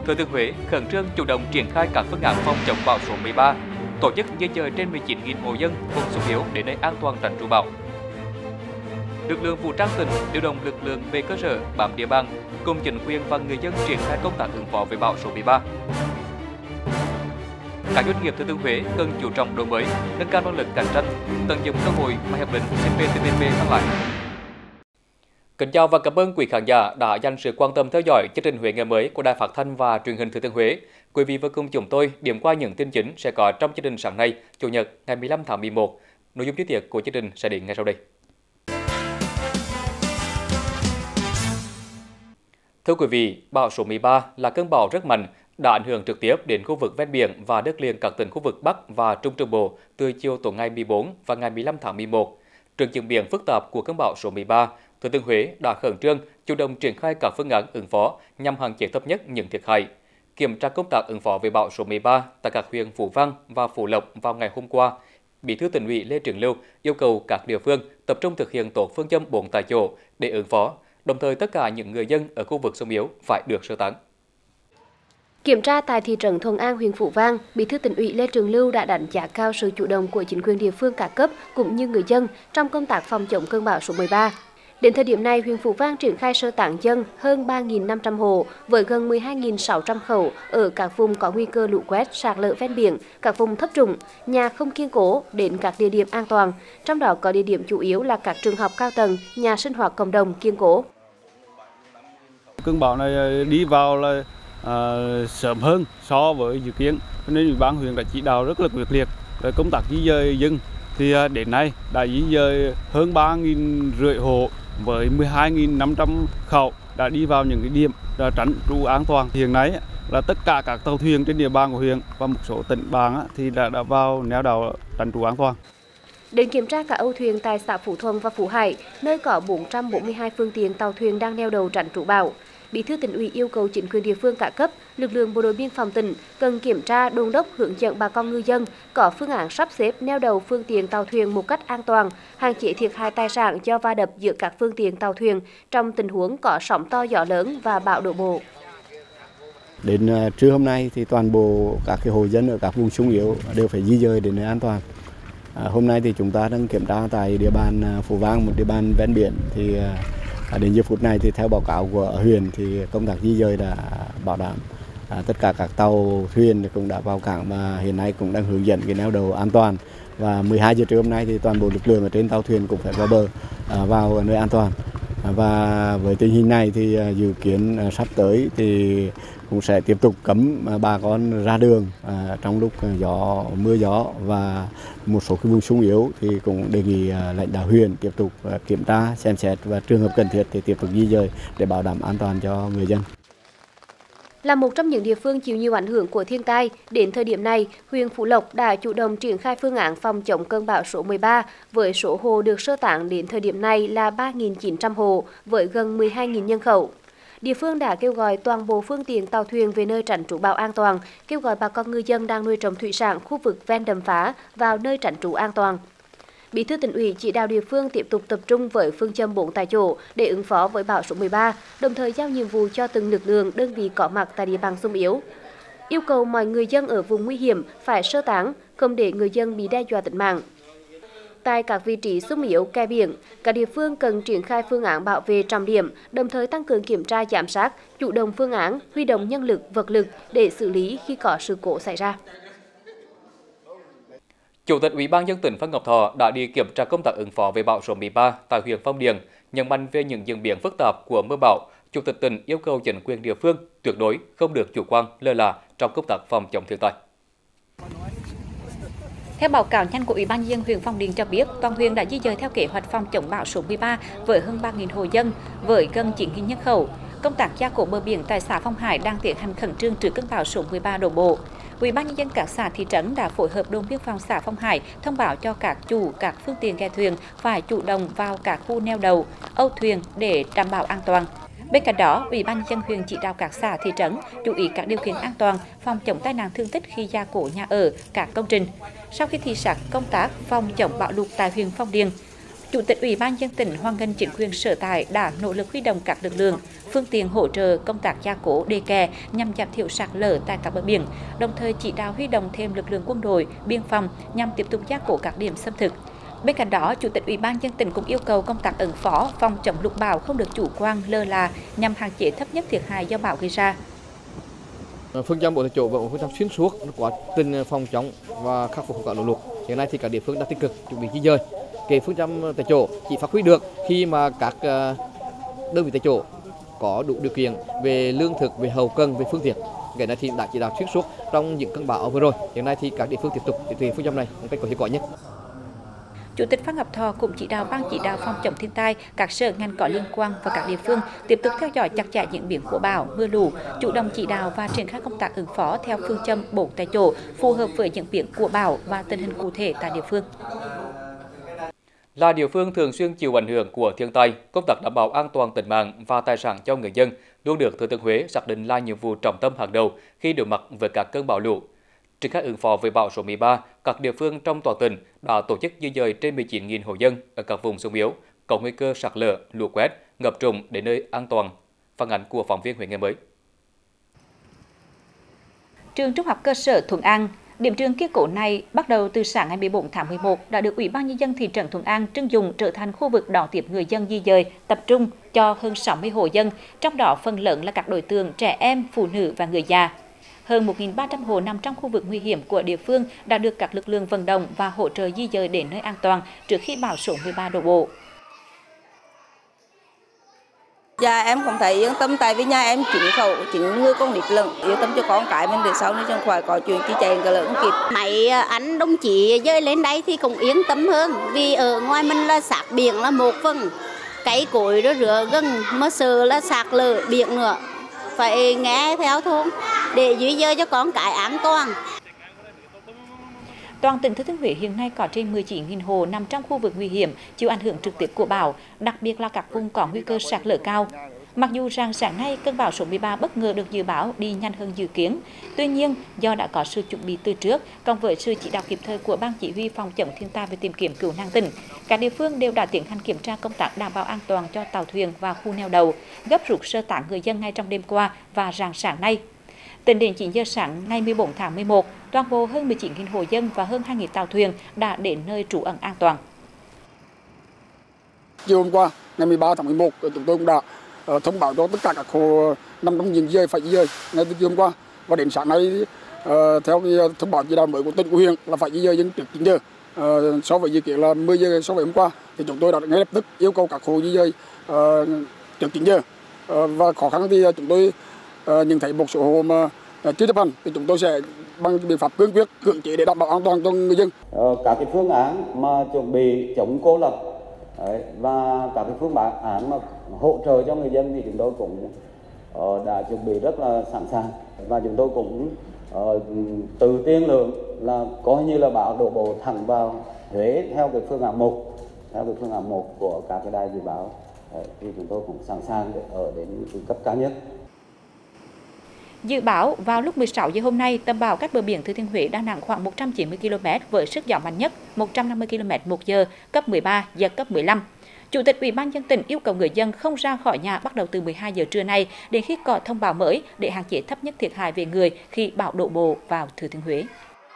Thừa Thiên Huế khẩn trương chủ động triển khai các phương án phòng chống bão số 13, tổ chức di dời trên 19.000 hộ dân vùng xung yếu đến nơi an toàn tránh trụ bão. Lực lượng vũ trang tỉnh điều động lực lượng về cơ sở bám địa bàn, cùng chính quyền và người dân triển khai công tác ứng phó với bão số 13. Các doanh nghiệp Thừa Thiên Huế cần chú trọng đổi mới, nâng cao năng lực cạnh tranh, tận dụng cơ hội mà hiệp định CPTPP mang lại. Kính chào và cảm ơn quý khán giả đã dành sự quan tâm theo dõi chương trình Huế ngày mới của Đài Phát thanh và Truyền hình Thừa Thiên Huế. Quý vị và cùng chúng tôi điểm qua những tin chính sẽ có trong chương trình sáng nay, Chủ nhật ngày 15 tháng 11. Nội dung chi tiết của chương trình sẽ đến ngay sau đây. Thưa quý vị, bão số 13 là cơn bão rất mạnh, đã ảnh hưởng trực tiếp đến khu vực ven biển và đất liền các tỉnh khu vực Bắc và Trung Trung Bộ từ chiều tối ngày 14 và ngày 15 tháng 11. Trước diễn biến phức tạp của cơn bão số 13, Thừa Thiên Huế đã khẩn trương chủ động triển khai các phương án ứng phó nhằm hạn chế thấp nhất những thiệt hại. Kiểm tra công tác ứng phó với bão số 13 tại các huyện Phú Vang và Phú Lộc vào ngày hôm qua, Bí thư Tỉnh ủy Lê Trường Lưu yêu cầu các địa phương tập trung thực hiện tốt phương châm 4 tại chỗ để ứng phó, đồng thời tất cả những người dân ở khu vực xung yếu phải được sơ tán. Kiểm tra tại thị trấn Thuận An, huyện Phú Vang, Bí thư Tỉnh ủy Lê Trường Lưu đã đánh giá cao sự chủ động của chính quyền địa phương các cấp cũng như người dân trong công tác phòng chống cơn bão số 13. Đến thời điểm này, huyện Phú Vang triển khai sơ tán dân hơn 3.500 hộ với gần 12.600 khẩu ở các vùng có nguy cơ lũ quét, sạt lở ven biển, các vùng thấp trũng, nhà không kiên cố đến các địa điểm an toàn. Trong đó có địa điểm chủ yếu là các trường học cao tầng, nhà sinh hoạt cộng đồng kiên cố. Cơn bão này đi vào là sớm hơn so với dự kiến, nên Ủy ban huyện đã chỉ đạo rất là quyết liệt công tác di dời dân. Thì đến nay đã di dời hơn 3.500 hộ với 12.500 khẩu đã đi vào những cái điểm tránh trú an toàn. Hiện nay là tất cả các tàu thuyền trên địa bàn của huyện và một số tỉnh bạn thì đã vào neo đậu tránh trú an toàn. Đến kiểm tra các âu thuyền tại xã Phú Thuận và Phú Hải, nơi có 442 phương tiện tàu thuyền đang neo đậu tránh trú bão. Bí thư Tỉnh ủy yêu cầu chính quyền địa phương các cấp, lực lượng bộ đội biên phòng tỉnh cần kiểm tra, đôn đốc, hướng dẫn bà con ngư dân có phương án sắp xếp neo đậu phương tiện tàu thuyền một cách an toàn, hạn chế thiệt hại tài sản do va đập giữa các phương tiện tàu thuyền trong tình huống có sóng to, gió lớn và bão đổ bộ. Đến trưa hôm nay thì toàn bộ các hộ dân ở các vùng xung yếu đều phải di dời đến nơi an toàn. Hôm nay thì chúng ta đang kiểm tra tại địa bàn Phú Vang, một địa bàn ven biển thì đến giờ phút này thì theo báo cáo của huyện thì công tác di dời đã bảo đảm tất cả các tàu thuyền cũng đã vào cảng và hiện nay cũng đang hướng dẫn cái neo đậu an toàn, và 12 giờ trưa hôm nay thì toàn bộ lực lượng ở trên tàu thuyền cũng phải vào bờ vào nơi an toàn. Và với tình hình này thì dự kiến sắp tới thì cũng sẽ tiếp tục cấm bà con ra đường trong lúc mưa gió, và một số cái vùng xung yếu thì cũng đề nghị lãnh đạo huyện tiếp tục kiểm tra, xem xét và trường hợp cần thiết thì tiếp tục di dời để bảo đảm an toàn cho người dân. Là một trong những địa phương chịu nhiều ảnh hưởng của thiên tai, đến thời điểm này, huyện Phú Lộc đã chủ động triển khai phương án phòng chống cơn bão số 13 với số hộ được sơ tán đến thời điểm này là 3.900 hộ với gần 12.000 nhân khẩu. Địa phương đã kêu gọi toàn bộ phương tiện tàu thuyền về nơi tránh trú bão an toàn, kêu gọi bà con ngư dân đang nuôi trồng thủy sản khu vực ven đầm phá vào nơi tránh trú an toàn. Bí thư Tỉnh ủy chỉ đạo địa phương tiếp tục tập trung với phương châm 4 tại chỗ để ứng phó với bão số 13, đồng thời giao nhiệm vụ cho từng lực lượng, đơn vị có mặt tại địa bàn xung yếu. Yêu cầu mọi người dân ở vùng nguy hiểm phải sơ tán, không để người dân bị đe dọa tính mạng. Tại các vị trí xung yếu kè biển, các địa phương cần triển khai phương án bảo vệ trọng điểm, đồng thời tăng cường kiểm tra giám sát, chủ động phương án, huy động nhân lực, vật lực để xử lý khi có sự cố xảy ra. Chủ tịch Ủy ban nhân dân tỉnh Phan Ngọc Thọ đã đi kiểm tra công tác ứng phó với bão số 13 tại huyện Phong Điền, nhận mạnh về những diễn biến phức tạp của mưa bão. Chủ tịch tỉnh yêu cầu chính quyền địa phương tuyệt đối không được chủ quan, lơ là trong công tác phòng chống thiên tai. Theo báo cáo nhanh của Ủy ban nhân dân huyện Phong Điền cho biết, toàn huyện đã di dời theo kế hoạch phòng chống bão số 13 với hơn 3.000 hộ dân, với gần 9.000 nhân khẩu. Công tác gia cố bờ biển tại xã Phong Hải đang tiến hành khẩn trương trước cơn bão số 13 đổ bộ. Ủy ban nhân dân các xã thị trấn đã phối hợp đồn biên phòng xã Phong Hải thông báo cho các chủ các phương tiện ghe thuyền phải chủ động vào các khu neo đậu, âu thuyền để đảm bảo an toàn. Bên cạnh đó, Ủy ban nhân dân huyện chỉ đạo các xã thị trấn chú ý các điều kiện an toàn, phòng chống tai nạn thương tích khi gia cố nhà ở, các công trình. Sau khi thị sát công tác phòng chống bão lụt tại huyện Phong Điền, Chủ tịch Ủy ban nhân dân tỉnh hoan nghênh chính quyền sở tại đã nỗ lực huy động các lực lượng, phương tiện hỗ trợ công tác gia cố đê kè nhằm giảm thiểu sạt lở tại các bờ biển, đồng thời chỉ đạo huy động thêm lực lượng quân đội, biên phòng nhằm tiếp tục gia cố các điểm xâm thực. Bên cạnh đó, Chủ tịch Ủy ban nhân dân tỉnh cũng yêu cầu công tác ứng phó, phòng chống lụt bão không được chủ quan lơ là nhằm hạn chế thấp nhất thiệt hại do bão gây ra. Phương châm 4 tại chỗ và phương châm xuyên suốt quá trình phòng chống và khắc phục hậu quả lũ lụt. Hiện nay thì các địa phương đã tích cực chuẩn bị di dời. Cái phương châm tại chỗ chỉ phát huy được khi mà các đơn vị tại chỗ có đủ điều kiện về lương thực, về hậu cần, về phương tiện. Cái này thì đã chỉ đạo xuyên suốt trong những cơn bão vừa rồi. Hiện nay thì các địa phương tiếp tục thực hiện phương châm này một cách có hiệu quả nhất. Chủ tịch Phan Ngọc Thọ cũng chỉ đạo ban chỉ đạo phòng chống thiên tai, các sở ngành có liên quan và các địa phương tiếp tục theo dõi chặt chẽ diễn biến của bão, mưa lũ, chủ động chỉ đạo và triển khai công tác ứng phó theo phương châm 4 tại chỗ, phù hợp với diễn biến của bão và tình hình cụ thể tại địa phương. Là địa phương thường xuyên chịu ảnh hưởng của thiên tai, công tác đảm bảo an toàn tính mạng và tài sản cho người dân luôn được Thừa Thiên Huế xác định là nhiệm vụ trọng tâm hàng đầu khi đối mặt với các cơn bão lũ. Triển khai ứng phó với bão số 13, các địa phương trong toàn tỉnh đã tổ chức di dời trên 19.000 hộ dân ở các vùng xung yếu có nguy cơ sạt lở, lũ quét, ngập trũng đến nơi an toàn. Phản ánh của phóng viên Huế Ngày Mới. Trường Trung học cơ sở Thuận An, điểm trường kiên cố này bắt đầu từ sáng ngày 14 tháng 11 đã được Ủy ban nhân dân thị trấn Thuận An trưng dụng trở thành khu vực đón tiếp người dân di dời tập trung cho hơn 60 hộ dân, trong đó phần lớn là các đối tượng trẻ em, phụ nữ và người già. Hơn 1.300 hộ nằm trong khu vực nguy hiểm của địa phương đã được các lực lượng vận động và hỗ trợ di dời đến nơi an toàn trước khi bão số 13 đổ bộ. Dạ em cũng thấy yên tâm tại vì nhà em chính người con nít lớn, yên tâm cho con cái mình để sau này chẳng phải có chuyện chi chạy cả lớn kịp. Mấy anh đồng chí dời lên đây thì cũng yên tâm hơn vì ở ngoài mình là sát biển là một phần, cây cối đó rửa gần mà sợ là sạt lở biển nữa, phải nghe theo thôi để di dời cho con cái an toàn. Toàn tỉnh Thừa Thiên Huế hiện nay có trên 19.000 hộ nằm trong khu vực nguy hiểm chịu ảnh hưởng trực tiếp của bão, đặc biệt là các vùng có nguy cơ sạt lở cao. Mặc dù rằng sáng nay cơn bão số 13 bất ngờ được dự báo đi nhanh hơn dự kiến, tuy nhiên do đã có sự chuẩn bị từ trước, cộng với sự chỉ đạo kịp thời của Ban Chỉ huy phòng chống thiên tai và tìm kiếm cứu nạn tỉnh, các địa phương đều đã tiến hành kiểm tra công tác đảm bảo an toàn cho tàu thuyền và khu neo đậu, gấp rút sơ tán người dân ngay trong đêm qua và rạng sáng nay. Tính đến 9 giờ sáng ngày 14 tháng 11, toàn bộ hơn 19.000 hộ dân và hơn 2.000 tàu thuyền đã đến nơi trú ẩn an toàn. Chiều hôm qua, ngày 13 tháng 11, chúng tôi cũng đã thông báo cho tất cả các hộ nằm trong diện di dời phải di dời ngay từ chiều hôm qua. Và đến sáng nay, theo thông báo chỉ đạo mới của tỉnh của huyện là phải di dời dân trước 9 giờ. So với dự kiến là 10 giờ so với hôm qua, thì chúng tôi đã ngay lập tức yêu cầu các hộ di dời trước 9 giờ. Và khó khăn thì chúng tôi nhận thấy một số hộ mà chưa chấp hành thì chúng tôi sẽ bằng biện pháp cương quyết cưỡng chế để đảm bảo an toàn cho người dân. Các cái phương án mà chuẩn bị chống cô lập và các cái phương án mà hỗ trợ cho người dân thì chúng tôi cũng đã chuẩn bị rất là sẵn sàng, và chúng tôi cũng từ tiên lượng là coi như là bão đổ bộ thẳng vào Huế theo cái phương án 1 của các cái đài dự báo, thì chúng tôi cũng sẵn sàng để ở đến cấp cao nhất. Dự báo vào lúc 16 giờ hôm nay, tâm bão cách bờ biển Thừa Thiên Huế, Đà Nẵng khoảng 190 km với sức gió mạnh nhất 150 km/h, cấp 13, giật cấp 15. Chủ tịch Ủy ban nhân dân tỉnh yêu cầu người dân không ra khỏi nhà bắt đầu từ 12 giờ trưa nay đến khi có thông báo mới để hạn chế thấp nhất thiệt hại về người khi bão đổ bộ vào Thừa Thiên Huế.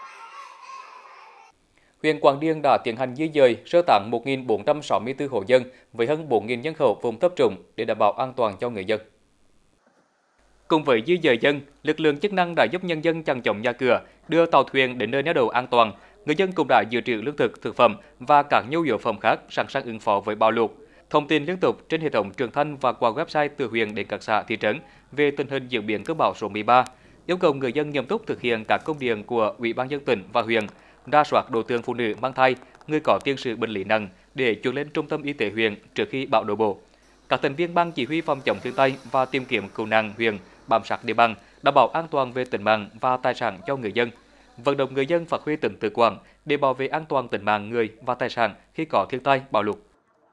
Huyện Quảng Điền đã tiến hành di dời sơ tán 1.464 hộ dân với hơn 4.000 nhân khẩu vùng thấp trũng để đảm bảo an toàn cho người dân. Cùng với di dời dân, lực lượng chức năng đã giúp nhân dân chằng chống nhà cửa, đưa tàu thuyền đến nơi neo đậu an toàn. Người dân cũng đã dự trữ lương thực, thực phẩm và các nhu yếu phẩm khác sẵn sàng ứng phó với bão lụt. Thông tin liên tục trên hệ thống truyền thanh và qua website từ huyện đến các xã thị trấn về tình hình diễn biến cơn bão số 13, yêu cầu người dân nghiêm túc thực hiện các công điện của Ủy ban nhân dân tỉnh và huyện, rà soát đối tượng phụ nữ mang thai, người có tiền sử bệnh lý nặng để chuyển lên trung tâm y tế huyện trước khi bão đổ bộ. Các thành viên Ban Chỉ huy phòng chống thiên tai và tìm kiếm cứu nạn huyện bám sát địa bàn, đảm bảo an toàn về tính mạng và tài sản cho người dân, vận động người dân phát huy tính tự quản để bảo vệ an toàn tính mạng người và tài sản khi có thiên tai bão lụt.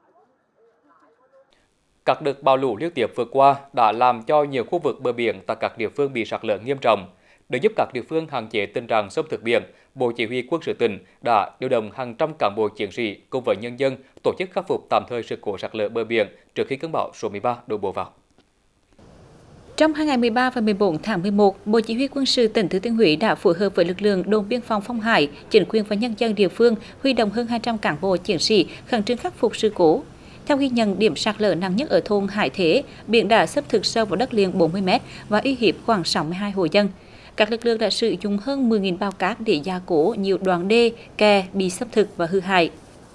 Các đợt bão lũ liên tiếp vừa qua đã làm cho nhiều khu vực bờ biển tại các địa phương bị sạt lở nghiêm trọng. Để giúp các địa phương hạn chế tình trạng xâm thực biển, Bộ Chỉ huy Quân sự tỉnh đã điều động hàng trăm cán bộ chiến sĩ cùng với nhân dân tổ chức khắc phục tạm thời sự cố sạt lở bờ biển trước khi cơn bão số 13 đổ bộ vào. Trong 2 ngày 13 và 14 tháng 11, Bộ Chỉ huy Quân sự tỉnh Thừa Thiên Huế đã phối hợp với lực lượng đồn biên phòng Phong Hải, chính quyền và nhân dân địa phương huy động hơn 200 cán bộ chiến sĩ khẩn trương khắc phục sự cố. Theo ghi nhận, điểm sạt lở nặng nhất ở thôn Hải Thế, biển đã xâm thực sâu vào đất liền 40 m và uy hiếp khoảng 62 hộ dân. Các lực lượng đã sử dụng hơn 10.000 bao cát để gia cố nhiều đoạn đê, kè bị xâm thực và hư hại.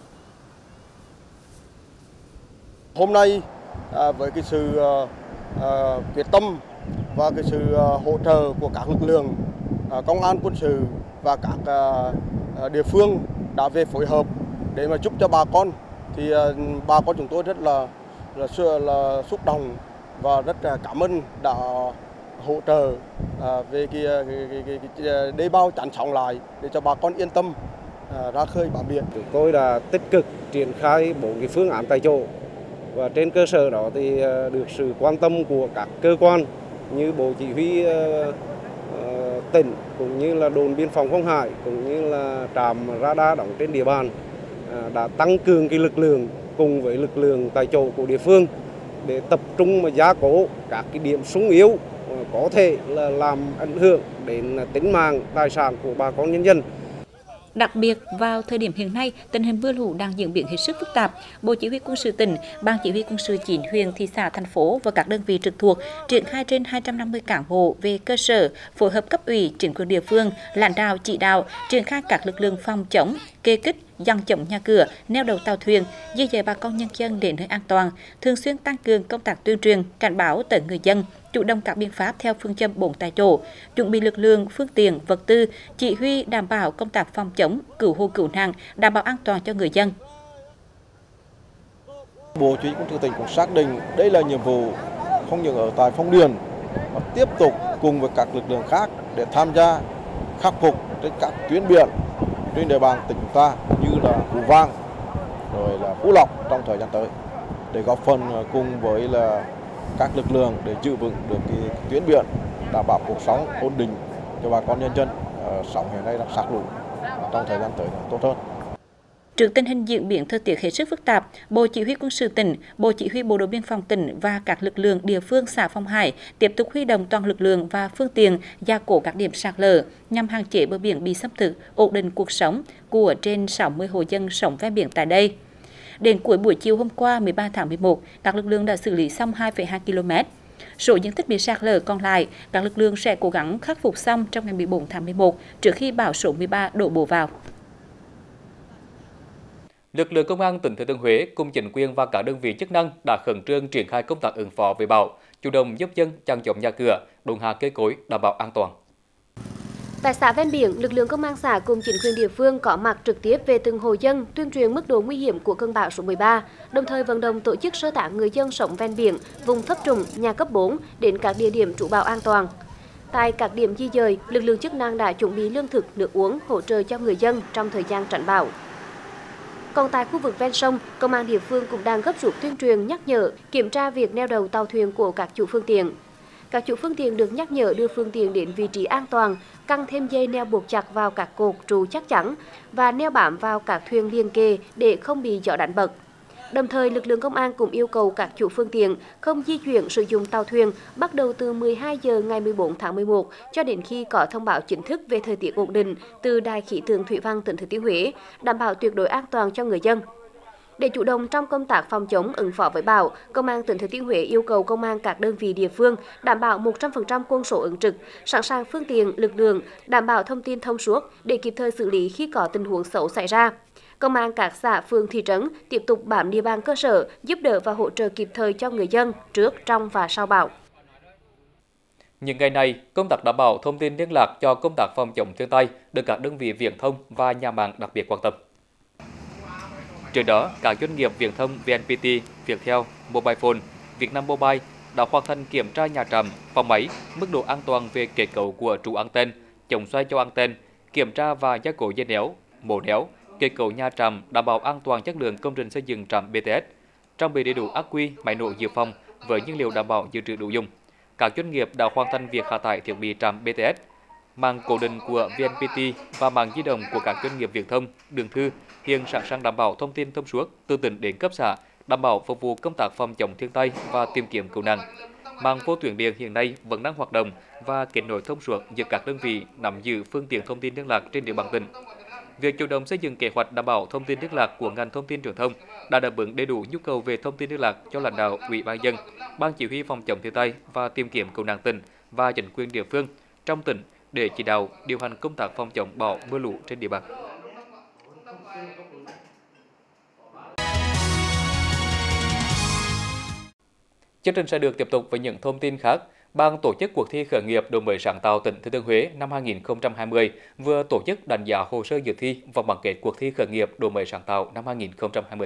Hôm nay với cái sự quyết tâm và cái sự hỗ trợ của các lực lượng công an quân sự và các địa phương đã về phối hợp để mà giúp cho bà con, thì bà con chúng tôi rất là xúc động và rất cảm ơn đã hỗ trợ về cái đê bao chắn sóng lại để cho bà con yên tâm ra khơi bám biển. Chúng tôi đã tích cực triển khai 4 cái phương án tại chỗ, và trên cơ sở đó thì được sự quan tâm của các cơ quan như Bộ Chỉ huy tỉnh, cũng như là đồn biên phòng Phong Hải, cũng như là trạm radar đóng trên địa bàn đã tăng cường cái lực lượng cùng với lực lượng tại chỗ của địa phương để tập trung mà gia cố các cái điểm xung yếu có thể là làm ảnh hưởng đến tính mạng, tài sản của bà con nhân dân. Đặc biệt, vào thời điểm hiện nay, tình hình mưa lũ đang diễn biến hết sức phức tạp. Bộ Chỉ huy Quân sự tỉnh, Ban Chỉ huy Quân sự 9 huyện, thị xã, thành phố và các đơn vị trực thuộc triển khai trên 250 cán bộ về cơ sở, phối hợp cấp ủy, chính quyền địa phương, lãnh đạo chỉ đạo, triển khai các lực lượng phòng chống, kê kích, giăng chống nhà cửa, neo đậu tàu thuyền, di dời bà con nhân dân đến nơi an toàn, thường xuyên tăng cường công tác tuyên truyền, cảnh báo tới người dân, chủ động các biện pháp theo phương châm 4 tại chỗ, chuẩn bị lực lượng, phương tiện, vật tư, chỉ huy đảm bảo công tác phòng chống, cứu hộ cứu nạn, đảm bảo an toàn cho người dân. Bộ Chỉ huy Quân sự tỉnh cũng xác định đây là nhiệm vụ không những ở tại Phong Điền mà tiếp tục cùng với các lực lượng khác để tham gia khắc phục trên các tuyến biển trên địa bàn tỉnh chúng ta như là Phú Vang, rồi là Phú Lộc trong thời gian tới, để góp phần cùng với là các lực lượng để giữ vững được cái tuyến biển, đảm bảo cuộc sống ổn định cho bà con nhân dân. Sóng hiện nay đang xả lũ, trong thời gian tới tốt hơn. Trước tình hình diễn biến thời tiết hết sức phức tạp, Bộ Chỉ huy Quân sự tỉnh, Bộ Chỉ huy Bộ đội Biên phòng tỉnh và các lực lượng địa phương xã Phong Hải tiếp tục huy động toàn lực lượng và phương tiện gia cố các điểm sạt lở nhằm hạn chế bờ biển bị xâm thực, ổn định cuộc sống của trên 60 hộ dân sống ven biển tại đây. Đến cuối buổi chiều hôm qua 13 tháng 11, các lực lượng đã xử lý xong 2,2 km. Số diện tích bị sạt lở còn lại, các lực lượng sẽ cố gắng khắc phục xong trong ngày 14 tháng 11 trước khi bão số 13 đổ bộ vào. Lực lượng công an tỉnh Thừa Thiên Huế cùng chính quyền và các đơn vị chức năng đã khẩn trương triển khai công tác ứng phó với bão, chủ động giúp dân chắn chống nhà cửa, đốn hạ cây cối đảm bảo an toàn. Tại xã ven biển, lực lượng công an xã cùng chính quyền địa phương có mặt trực tiếp về từng hộ dân, tuyên truyền mức độ nguy hiểm của cơn bão số 13, đồng thời vận động tổ chức sơ tán người dân sống ven biển, vùng thấp trũng, nhà cấp 4 đến các địa điểm trú bão an toàn. Tại các điểm di dời, lực lượng chức năng đã chuẩn bị lương thực, nước uống hỗ trợ cho người dân trong thời gian tránh bão. Còn tại khu vực ven sông, công an địa phương cũng đang gấp rút tuyên truyền, nhắc nhở, kiểm tra việc neo đậu tàu thuyền của các chủ phương tiện. Các chủ phương tiện được nhắc nhở đưa phương tiện đến vị trí an toàn, căng thêm dây neo buộc chặt vào các cột trụ chắc chắn và neo bám vào các thuyền liền kề để không bị gió đánh bật. Đồng thời, lực lượng công an cũng yêu cầu các chủ phương tiện không di chuyển sử dụng tàu thuyền bắt đầu từ 12 giờ ngày 14 tháng 11 cho đến khi có thông báo chính thức về thời tiết ổn định từ Đài khí tượng thủy văn tỉnh Thừa Thiên Huế, đảm bảo tuyệt đối an toàn cho người dân. Để chủ động trong công tác phòng chống ứng phó với bão, Công an tỉnh Thừa Thiên Huế yêu cầu công an các đơn vị địa phương đảm bảo 100% quân số ứng trực, sẵn sàng phương tiện, lực lượng, đảm bảo thông tin thông suốt để kịp thời xử lý khi có tình huống xấu xảy ra. Công an các xã, phường, thị trấn tiếp tục bám địa bàn cơ sở, giúp đỡ và hỗ trợ kịp thời cho người dân trước, trong và sau bão. Những ngày này, công tác đảm bảo thông tin liên lạc cho công tác phòng chống thiên tai được các đơn vị viễn thông và nhà mạng đặc biệt quan tâm. Trước đó, các doanh nghiệp viễn thông VNPT, Viettel, Mobilephone, Vietnam Mobile đã hoàn thành kiểm tra nhà trạm, phòng máy, mức độ an toàn về kết cấu của trụ anten, chống xoay cho anten, kiểm tra và gia cố dây néo, mổ néo, kết cấu nhà trạm đảm bảo an toàn chất lượng công trình xây dựng trạm BTS, trang bị đầy đủ ắc quy, máy nổ dự phòng với nhiên liệu đảm bảo dự trữ đủ dùng. Các doanh nghiệp đã hoàn thành việc hạ tải thiết bị trạm BTS. mạng cố định của VNPT và mạng di động của các doanh nghiệp viễn thông, đường thư hiện sẵn sàng đảm bảo thông tin thông suốt từ tỉnh đến cấp xã, đảm bảo phục vụ công tác phòng chống thiên tai và tìm kiếm cứu nạn. Mạng vô tuyến điện hiện nay vẫn đang hoạt động và kết nối thông suốt giữa các đơn vị nắm giữ phương tiện thông tin liên lạc trên địa bàn tỉnh. Việc chủ động xây dựng kế hoạch đảm bảo thông tin liên lạc của ngành thông tin truyền thông đã đáp ứng đầy đủ nhu cầu về thông tin liên lạc cho lãnh đạo, Ủy ban nhân dân, Ban chỉ huy phòng chống thiên tai và tìm kiếm cứu nạn tỉnh và chính quyền địa phương trong tỉnh để chỉ đạo điều hành công tác phòng chống bão mưa lũ trên địa bàn. Chương trình sẽ được tiếp tục với những thông tin khác. Ban tổ chức cuộc thi khởi nghiệp đổi mới sáng tạo tỉnh Thừa Thiên Huế năm 2020 vừa tổ chức đánh giá hồ sơ dự thi và bán kết cuộc thi khởi nghiệp đổi mới sáng tạo năm 2020.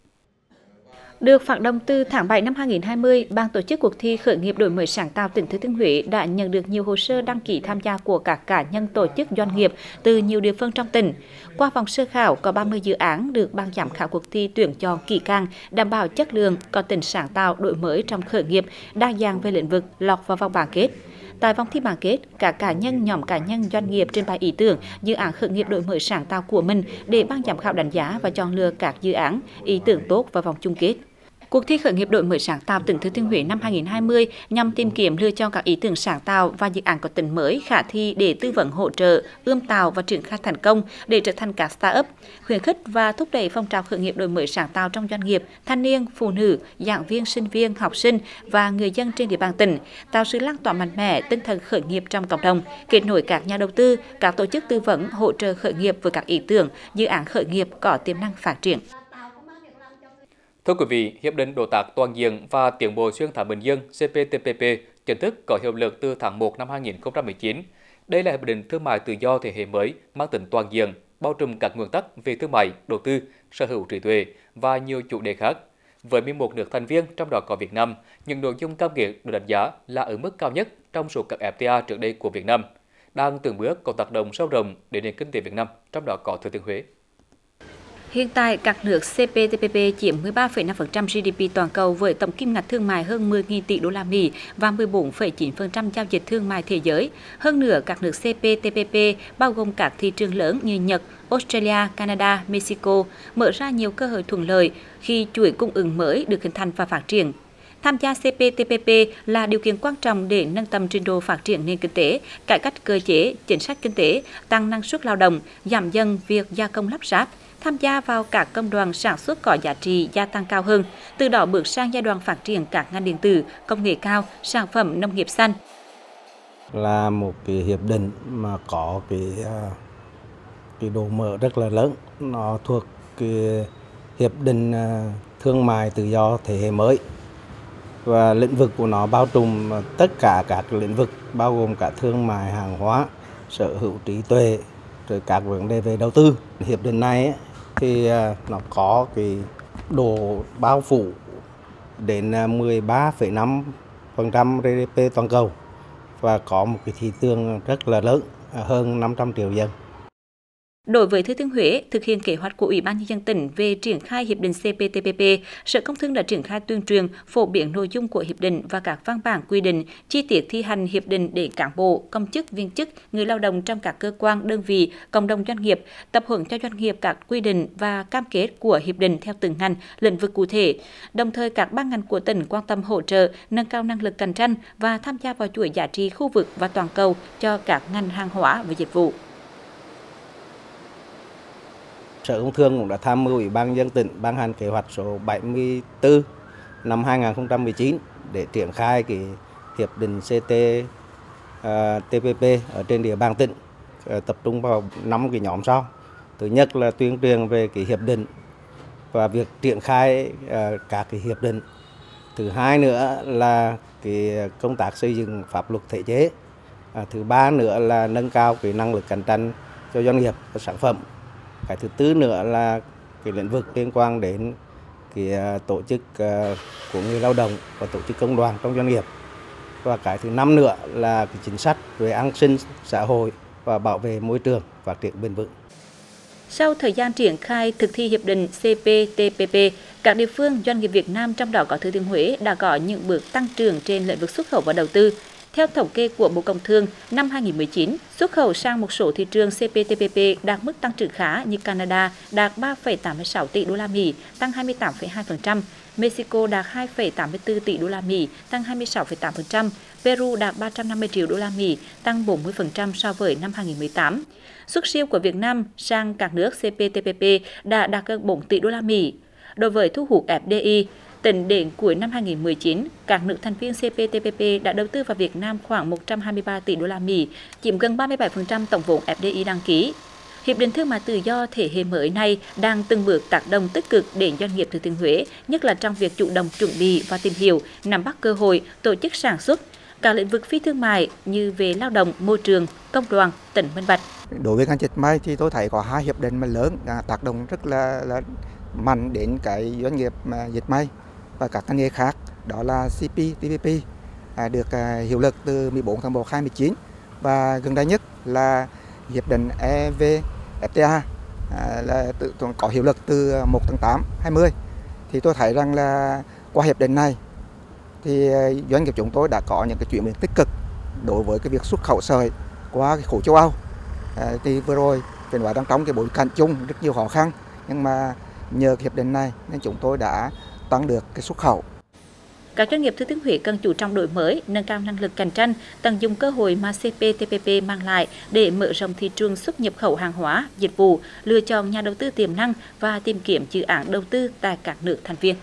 Được phát động từ tháng 7 năm 2020, Ban tổ chức cuộc thi khởi nghiệp đổi mới sáng tạo tỉnh Thừa Thiên Huế đã nhận được nhiều hồ sơ đăng ký tham gia của các cá nhân, tổ chức, doanh nghiệp từ nhiều địa phương trong tỉnh. Qua vòng sơ khảo, có 30 dự án được ban giám khảo cuộc thi tuyển chọn kỹ càng, đảm bảo chất lượng, có tính sáng tạo, đổi mới trong khởi nghiệp, đa dạng về lĩnh vực, lọt vào vòng bán kết. Tại vòng thi bán kết, các cá nhân, nhóm cá nhân, doanh nghiệp trình bày ý tưởng, dự án khởi nghiệp đổi mới sáng tạo của mình để ban giám khảo đánh giá và chọn lựa các dự án, ý tưởng tốt vào vòng chung kết. Cuộc thi khởi nghiệp đổi mới sáng tạo tỉnh Thừa Thiên Huế năm 2020 nhằm tìm kiếm lựa chọn các ý tưởng sáng tạo và dự án có tính mới, khả thi để tư vấn hỗ trợ, ươm tạo và triển khai thành công để trở thành các startup, khuyến khích và thúc đẩy phong trào khởi nghiệp đổi mới sáng tạo trong doanh nghiệp, thanh niên, phụ nữ, giảng viên, sinh viên, học sinh và người dân trên địa bàn tỉnh, tạo sự lan tỏa mạnh mẽ tinh thần khởi nghiệp trong cộng đồng, kết nối các nhà đầu tư, các tổ chức tư vấn hỗ trợ khởi nghiệp với các ý tưởng, dự án khởi nghiệp có tiềm năng phát triển. Thưa quý vị, Hiệp định Đối tác Toàn diện và Tiến bộ Xuyên Thái Bình Dương CPTPP chính thức có hiệu lực từ tháng 1 năm 2019. Đây là hiệp định thương mại tự do thế hệ mới mang tính toàn diện, bao trùm các nguyên tắc về thương mại, đầu tư, sở hữu trí tuệ và nhiều chủ đề khác. Với 11 nước thành viên, trong đó có Việt Nam, những nội dung cam kết được đánh giá là ở mức cao nhất trong số các FTA trước đây của Việt Nam, đang từng bước có tác động sâu rộng đến nền kinh tế Việt Nam, trong đó có Thừa Thiên Huế. Hiện tại, các nước CPTPP chiếm 13,5% GDP toàn cầu với tổng kim ngạch thương mại hơn 10.000 tỷ đô la Mỹ và 14,9% giao dịch thương mại thế giới. Hơn nữa, các nước CPTPP bao gồm các thị trường lớn như Nhật, Australia, Canada, Mexico, mở ra nhiều cơ hội thuận lợi khi chuỗi cung ứng mới được hình thành và phát triển. Tham gia CPTPP là điều kiện quan trọng để nâng tầm trình độ phát triển nền kinh tế, cải cách cơ chế, chính sách kinh tế, tăng năng suất lao động, giảm dần việc gia công lắp ráp, tham gia vào các công đoạn sản xuất có giá trị gia tăng cao hơn, từ đó bước sang giai đoạn phát triển các ngành điện tử, công nghệ cao, sản phẩm nông nghiệp xanh. Là một cái hiệp định mà có cái độ mở rất là lớn, nó thuộc cái hiệp định thương mại tự do thế hệ mới và lĩnh vực của nó bao trùm tất cả các lĩnh vực, bao gồm cả thương mại, hàng hóa, sở hữu trí tuệ, rồi các vấn đề về đầu tư. Hiệp định này thì nó có cái độ bao phủ đến 13,5% GDP toàn cầu và có một cái thị trường rất là lớn, hơn 500 triệu dân. Đối với Thừa Thiên Huế, thực hiện kế hoạch của Ủy ban Nhân dân tỉnh về triển khai Hiệp định CPTPP, Sở Công Thương đã triển khai tuyên truyền, phổ biến nội dung của Hiệp định và các văn bản quy định, chi tiết thi hành Hiệp định để cán bộ, công chức, viên chức, người lao động trong các cơ quan, đơn vị, cộng đồng doanh nghiệp, tập huấn cho doanh nghiệp các quy định và cam kết của Hiệp định theo từng ngành, lĩnh vực cụ thể. Đồng thời, các ban ngành của tỉnh quan tâm hỗ trợ, nâng cao năng lực cạnh tranh và tham gia vào chuỗi giá trị khu vực và toàn cầu cho các ngành hàng hóa và dịch vụ. Sở Công Thương cũng đã tham mưu Ủy ban Nhân dân tỉnh ban hành kế hoạch số 74 năm 2019 để triển khai cái hiệp định CPTPP ở trên địa bàn tỉnh, tập trung vào 5 cái nhóm sau. Thứ nhất là tuyên truyền về cái hiệp định và việc triển khai các cái hiệp định. Thứ hai nữa là cái công tác xây dựng pháp luật thể chế. Thứ ba nữa là nâng cao cái năng lực cạnh tranh cho doanh nghiệp và sản phẩm. Cái thứ tư nữa là cái lĩnh vực liên quan đến cái tổ chức của người lao động và tổ chức công đoàn trong doanh nghiệp. Và cái thứ năm nữa là cái chính sách về an sinh xã hội và bảo vệ môi trường phát triển bền vững. Sau thời gian triển khai thực thi hiệp định CPTPP, các địa phương doanh nghiệp Việt Nam trong đó có Thừa Thiên Huế đã có những bước tăng trưởng trên lĩnh vực xuất khẩu và đầu tư. Theo thống kê của Bộ Công Thương, năm 2019, xuất khẩu sang một số thị trường CPTPP đạt mức tăng trưởng khá như Canada đạt 3,86 tỷ đô la Mỹ, tăng 28,2%, Mexico đạt 2,84 tỷ đô la Mỹ, tăng 26,8%, Peru đạt 350 triệu đô la Mỹ, tăng 40% so với năm 2018. Xuất siêu của Việt Nam sang các nước CPTPP đã đạt gần 4 tỷ đô la Mỹ. Đối với thu hút FDI, tính đến cuối năm 2019, các nước thành viên CPTPP đã đầu tư vào Việt Nam khoảng 123 tỷ đô la Mỹ, chiếm gần 37% tổng vốn FDI đăng ký. Hiệp định thương mại tự do thế hệ mới này đang từng bước tác động tích cực đến doanh nghiệp Thừa Thiên Huế, nhất là trong việc chủ động chuẩn bị và tìm hiểu, nắm bắt cơ hội, tổ chức sản xuất, các lĩnh vực phi thương mại như về lao động, môi trường, công đoàn, tỉnh minh bạch. Đối với ngành dệt may thì tôi thấy có hai hiệp định mà lớn tác động rất là mạnh đến cái doanh nghiệp dệt may và các ngành nghề khác, đó là CPTPP được hiệu lực từ 14 tháng 1 2019 và gần đây nhất là hiệp định EVFTA là có hiệu lực từ 1 tháng 8 20. Thì tôi thấy rằng là qua hiệp định này thì doanh nghiệp chúng tôi đã có những cái chuyển biến tích cực đối với cái việc xuất khẩu sợi qua cái khối châu Âu. Thì vừa rồi phải nói đang trong cái bối cảnh chung rất nhiều khó khăn, nhưng mà nhờ cái hiệp định này nên chúng tôi đã tăng được cái xuất khẩu. Các doanh nghiệp Thừa Thiên Huế cần chú trọng đổi mới, nâng cao năng lực cạnh tranh, tận dụng cơ hội mà CPTPP mang lại để mở rộng thị trường xuất nhập khẩu hàng hóa, dịch vụ, lựa chọn nhà đầu tư tiềm năng và tìm kiếm dự án đầu tư tại các nước thành viên.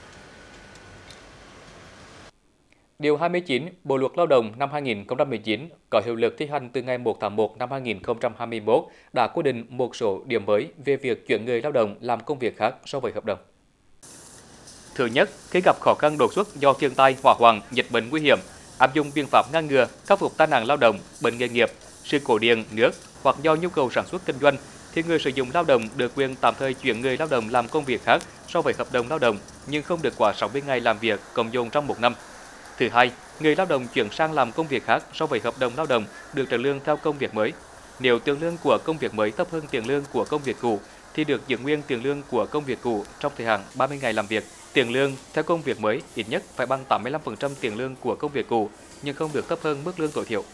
Điều 29 Bộ luật Lao động năm 2019 có hiệu lực thi hành từ ngày 1 tháng 1 năm 2021 đã quy định một số điểm mới về việc chuyển người lao động làm công việc khác so với hợp đồng. Thứ nhất, khi gặp khó khăn đột xuất do thiên tai, hỏa hoạn, dịch bệnh nguy hiểm, áp dụng biện pháp ngăn ngừa, khắc phục tai nạn lao động, bệnh nghề nghiệp, sự cố điện, nước hoặc do nhu cầu sản xuất kinh doanh, thì người sử dụng lao động được quyền tạm thời chuyển người lao động làm công việc khác so với hợp đồng lao động, nhưng không được quá 60 ngày làm việc cộng dồn trong một năm. Thứ hai, người lao động chuyển sang làm công việc khác so với hợp đồng lao động được trả lương theo công việc mới. Nếu tiền lương của công việc mới thấp hơn tiền lương của công việc cũ, thì được giữ nguyên tiền lương của công việc cũ trong thời hạn 30 ngày làm việc. Tiền lương theo công việc mới ít nhất phải bằng 85% tiền lương của công việc cũ, nhưng không được thấp hơn mức lương tối thiểu.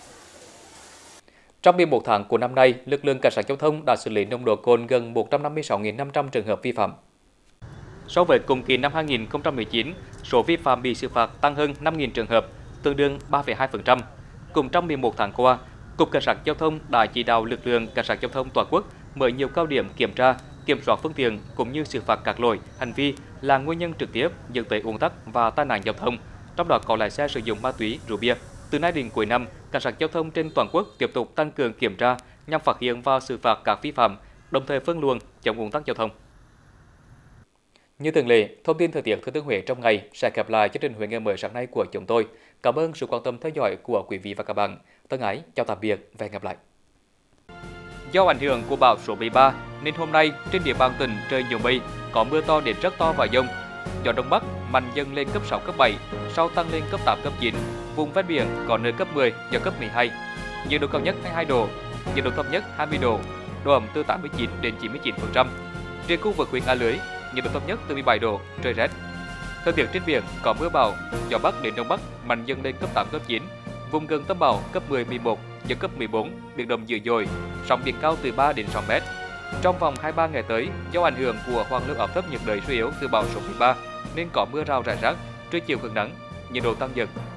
Trong 11 tháng của năm nay, lực lượng cảnh sát giao thông đã xử lý nồng độ cồn gần 156.500 trường hợp vi phạm. So với cùng kỳ năm 2019, số vi phạm bị xử phạt tăng hơn 5.000 trường hợp, tương đương 3,2%. Cùng trong 11 tháng qua, Cục Cảnh sát Giao thông đã chỉ đạo lực lượng cảnh sát giao thông toàn quốc mở nhiều cao điểm kiểm tra, kiểm soát phương tiện cũng như xử phạt các lỗi, hành vi là nguyên nhân trực tiếp dẫn tới ùn tắc và tai nạn giao thông, trong đó có lái xe sử dụng ma túy, rượu bia. Từ nay đến cuối năm, cảnh sát giao thông trên toàn quốc tiếp tục tăng cường kiểm tra nhằm phát hiện và xử phạt các vi phạm, đồng thời phân luồng chống ùn tắc giao thông. Như thường lệ, thông tin thời tiết Thừa Thiên Huế trong ngày sẽ khép lại chương trình Huế ngày mới sáng nay của chúng tôi. Cảm ơn sự quan tâm theo dõi của quý vị và các bạn. Thân ái, chào tạm biệt và hẹn gặp lại. Do ảnh hưởng của bão số 13 nên hôm nay trên địa bàn tỉnh trời nhiều mây, có mưa to đến rất to và dông. Gió đông bắc mạnh dần lên cấp 6, cấp 7, sau tăng lên cấp 8, cấp 9. Vùng ven biển có nơi cấp 10, gió cấp 12. Nhiệt độ cao nhất 22 độ, nhiệt độ thấp nhất 20 độ, độ ẩm từ 89 đến 99%. Trên khu vực huyện A Lưới, nhiệt độ thấp nhất từ 17 độ, trời rét. Thời tiết trên biển có mưa bão, gió bắc đến đông bắc mạnh dần lên cấp 8, cấp 9. Vùng gần tâm bão cấp 10, 11, giật cấp 14, biển động dữ dội, sóng biển cao từ 3 đến 6 mét. Trong vòng 2-3 ngày tới, do ảnh hưởng của hoàn lưu áp thấp nhiệt đới suy yếu từ bão số 13 nên có mưa rào rải rác, trưa chiều hưởng nắng, nhiệt độ tăng dần.